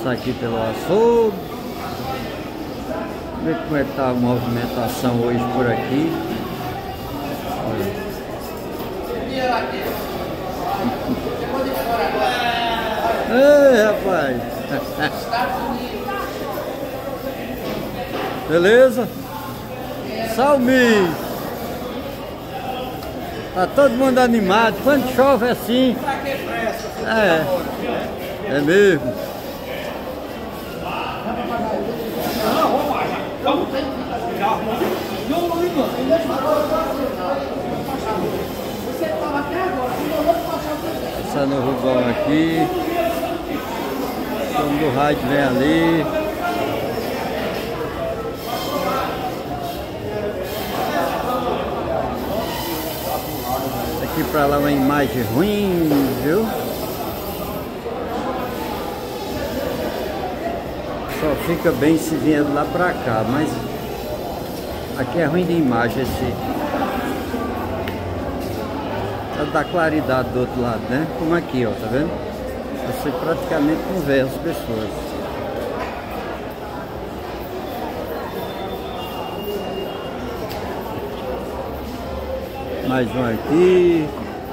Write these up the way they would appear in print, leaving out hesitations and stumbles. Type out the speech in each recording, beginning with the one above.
passar aqui pelo açougue. Ver como é que tá a movimentação hoje por aqui. Olha. Ei, rapaz! Beleza? Salve! Tá todo mundo animado. Quando chove assim. É mesmo. Passando o Rubão aqui. O som do rádio vem ali. Aqui pra lá uma imagem ruim, viu? Só fica bem se vier lá pra cá, mas aqui é ruim de imagem esse. Só dá claridade do outro lado, né? Como aqui, ó, tá vendo? Você praticamente não vê as pessoas. Mais um aqui.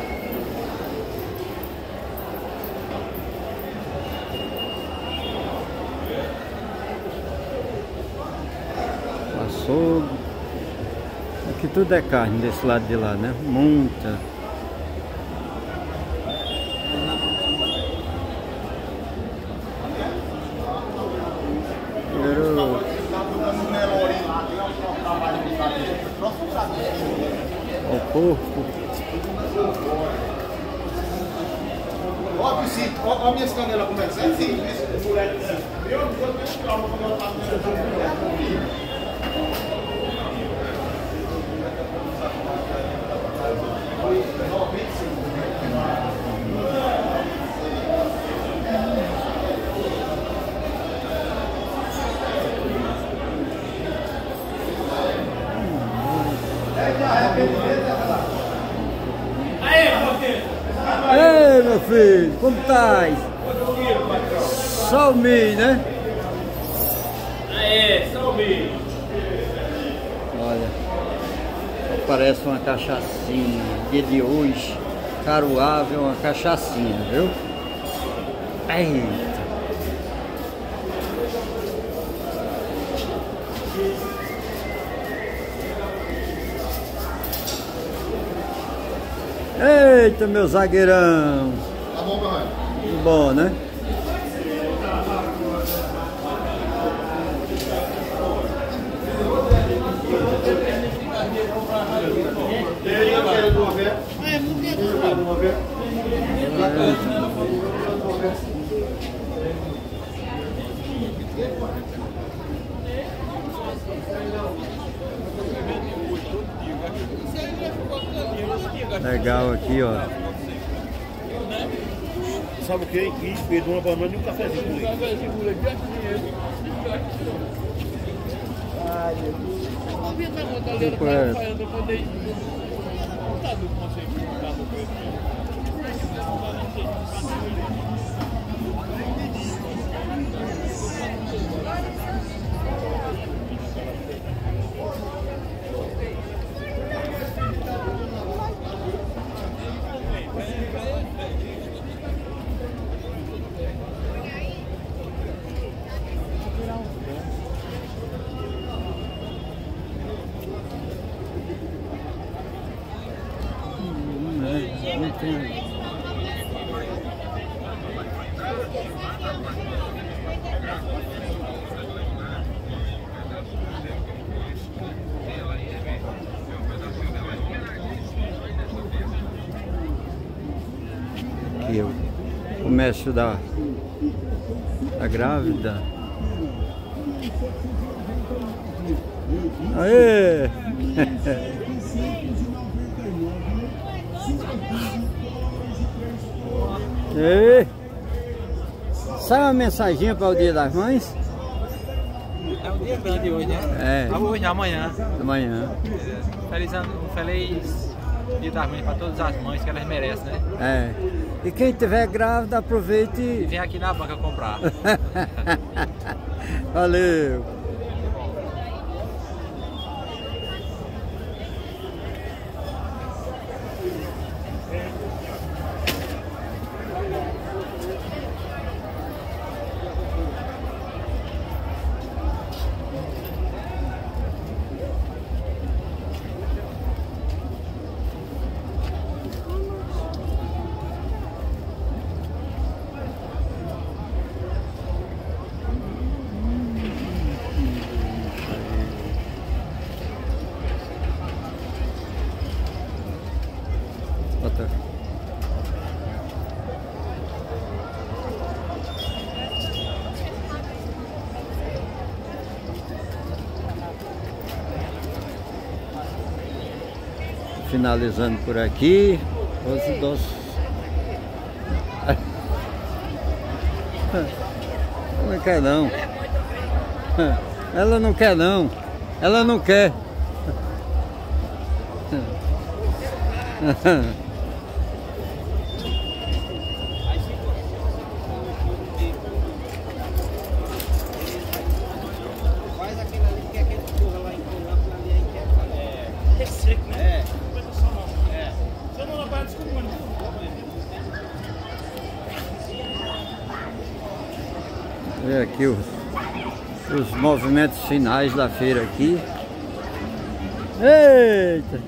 Açougue. Aqui tudo é carne desse lado de lá, né? Muita. O porco. Ó, minhas canelas como é que é? Sim. Ei, meu filho, como estás? Só o milho, né? Só o milho. Olha, parece uma cachaçinha. Dia de hoje, caruável, uma cachaçinha, viu? Eita! Eita, meu zagueirão! Tá bom, meu irmão? Bom, né? Legal aqui, ó. Sabe o que? Quis, perdeu uma banana e um cafezinho com leite. Não tem. Aqui o comércio da grávida. Aê! E sai uma mensaginha para o Dia das Mães? É um dia grande hoje, né? É. Hoje, amanhã. Amanhã. Feliz Dia das Mães para todas as mães que elas merecem, né? É. E quem tiver grávida, aproveite E e... vem aqui na banca comprar. Valeu! Outra. Finalizando por aqui os doces. Ela não quer não. Ela não quer não. Ela não quer. Faz aquele ali que é aquele porra lá em Colômbia ali aí que é seco, né? É. Não vai só não. É. Você não vai desculpa, mano. Olha aqui os movimentos finais da feira aqui. Eita!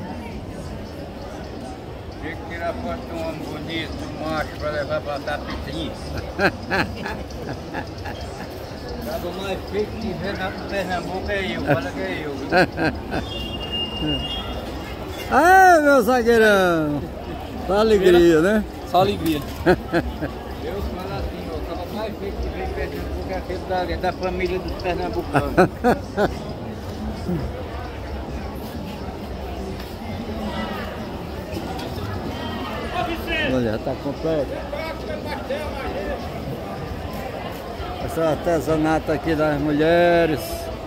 Tem que tirar foto de um homem bonito, macho, para levar para dar petrinho. O mais feio que tiver na Pernambuco é eu, fala que é eu. Ah, meu zagueirão! Só alegria, né? Só alegria. Deus fala assim, ó, o cara mais feio que tiver em Pernambuco é aquele dali, é da família dos pernambucanos. Olha, tá completo. Esse é o artesanato aqui das mulheres.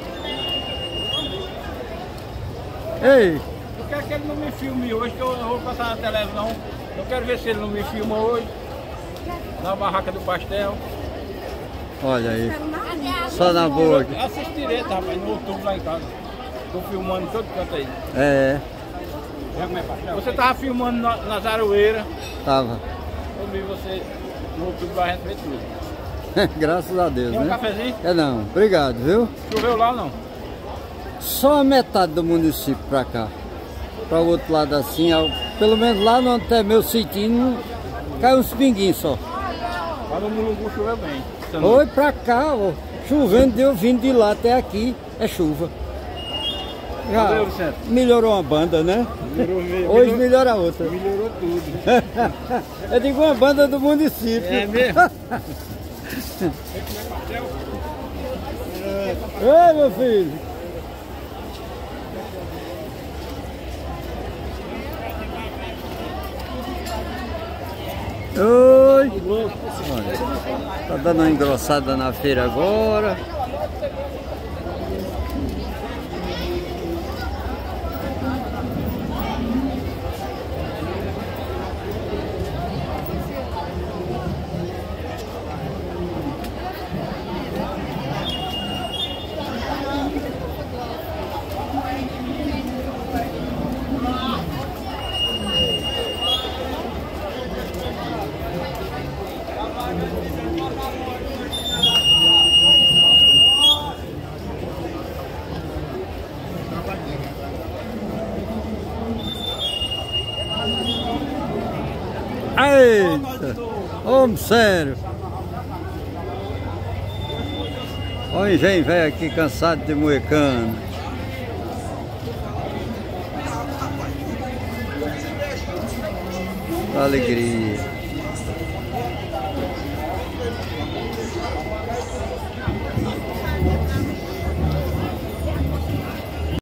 Ei! Eu quero que ele não me filme hoje, que eu vou passar na televisão. Eu quero ver se ele não me filma hoje. Na barraca do pastel. Olha aí. Só na boa aqui. Assiste direito, rapaz, no YouTube lá em casa. Tô filmando todo canto aí. É, Você tava filmando nas aroeiras. tava. Eu vi você no YouTube lá, a gente vê tudo. Graças a Deus, Tem um né? cafezinho? É não, obrigado, viu? Choveu lá ou não? Só a metade do município pra cá. Pra o outro lado assim, pelo menos lá no onde é meu sitinho, cai uns pinguinhos só. Lá no Mulungu choveu bem. Foi pra cá, ó, chovendo, deu vindo de lá até aqui, é chuva. Já Valeu, Vicente. melhorou uma banda, né? Melhorou, Hoje melhora a outra. melhorou tudo. Eu digo uma banda do município. É mesmo? Ei, meu filho. Oi. Olha, tá dando uma engrossada na feira agora. Eita! Homem sério! Olha o engenho velho aqui cansado de moer cana. Alegria!